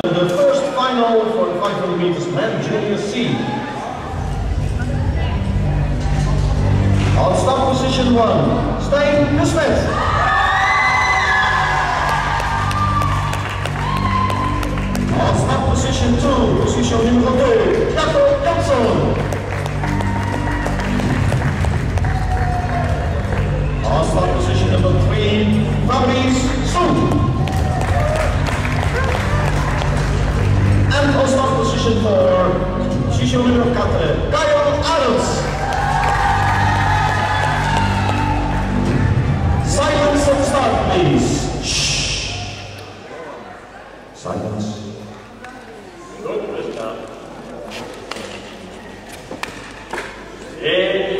the first final for the 500 meters men junior C. On start position 1, Stijn de Smet. On start position 2, position number 2, Jacob Jansson. On start position number 3, Fabrice Soen. And on start position 4, position number 4, Kyle Arends. Silence on start, please. Shh. Silence. Good, good job. Yeah.